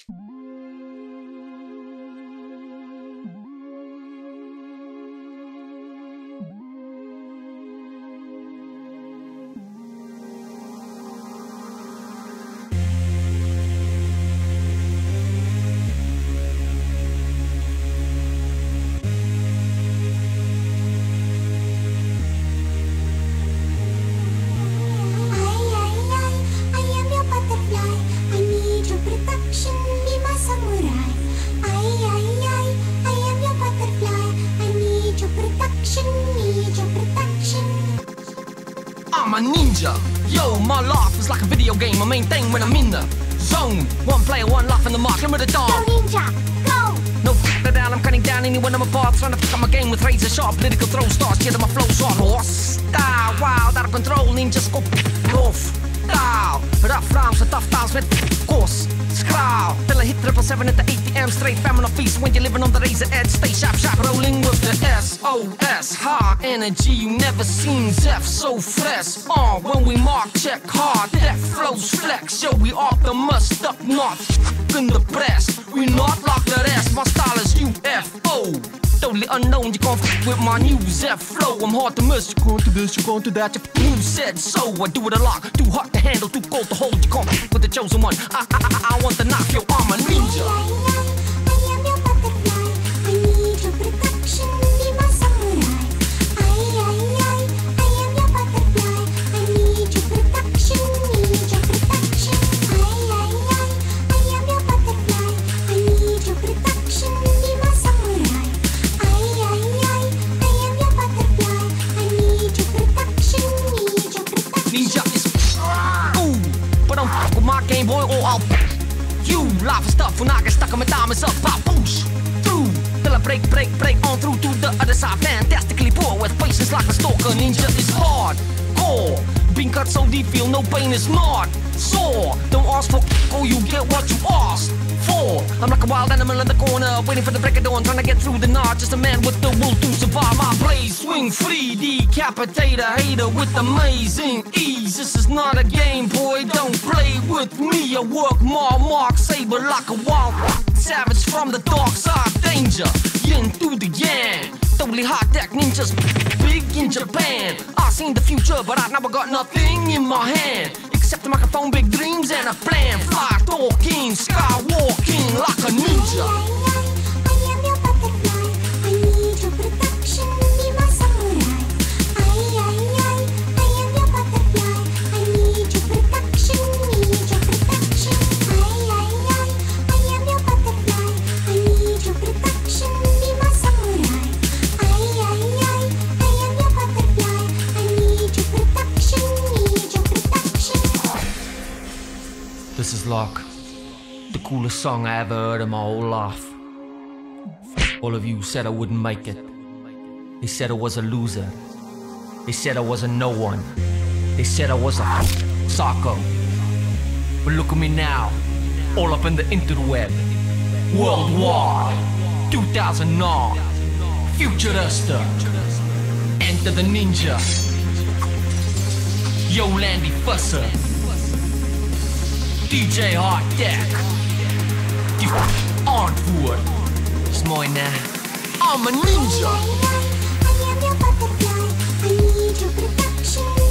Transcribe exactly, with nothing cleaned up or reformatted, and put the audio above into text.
I'm a ninja. Yo, my life is like a video game. My main thing when I'm in the zone. One player, one life in the mark. Limit the dawn. Go ninja, go! No f*** down, I'm cutting down anyone I'm apart. Trying to pick up my game with razor sharp political throw stars. Get my flows on horse style. Wild, out of control, ninjas go off style. Rough rhymes with tough times with course. Skraal. Till I hit triple seven at the A T M. Straight famine of feast when you're living on the razor edge. Stay sharp, sharp, rolling with the S O S. High energy, you never seen Zeph so fresh. Uh, when we mark, check hard. That flows flex. Yo, we optimist up north. In the press, we not like the rest. My style is U F O. Totally unknown, you can't f with my new Zeph flow. I'm hard to miss, you can't do this, you can't do that. You said so, I do it a lot. Too hot to handle, too cold to hold. You can't f with the chosen one. I, I, I, I want to knock your arm a ninja. I am your butterfly. I need your protection. Be my samurai. I, I, I, I am your butterfly. I need your protection. Need your protection. I, I, I, I am your butterfly. I need your protection. Be my samurai. I, I, I, I am your butterfly. I need your protection. Need your protection. Ninja is ooh, but don't f with my Game Boy or I'll you. Life is stuff when I get stuck on my time is up. I push through till I break, break, break on through to the other side. Fantastically poor with patience like a stalker. Ninja is hard core. Being cut so deep, feel no pain is not sore. Don't ask for or you get what you asked for. I'm like a wild animal in the corner, waiting for the break of dawn, trying to get through the night. Just a man with the will to survive. My blaze swing free, decapitate a hater with amazing ease. This is not a game, boy. Don't play with me. I work my mark, saber like a wild savage from the dark side. Danger, yin through the yang. Totally high tech ninjas, big in Japan. I seen the future, but I never got nothing in my hand except a microphone, big dreams, and a plan. Fly talking, skywalking like a ninja. I am your butterfly. I need your protection. Be my samurai. I, I, I, I am your butterfly. I need your protection. Need your protection. I, I, I, I am your butterfly. I need your protection. Be my samurai. I, I, I, I am your butterfly. I need your protection. Need your protection. This is Lock, the coolest song I ever heard in my whole life. All of you said I wouldn't make it. They said I was a loser. They said I was a no one. They said I was a psycho. But look at me now, all up in the interweb. Worldwide, two thousand nine, Futurista. Enter the ninja. Yo, Landy Fusser. D J Hard Deck. Die antwoord is mooi, ne? I'm a ninja. I am your butterfly. I need your protection.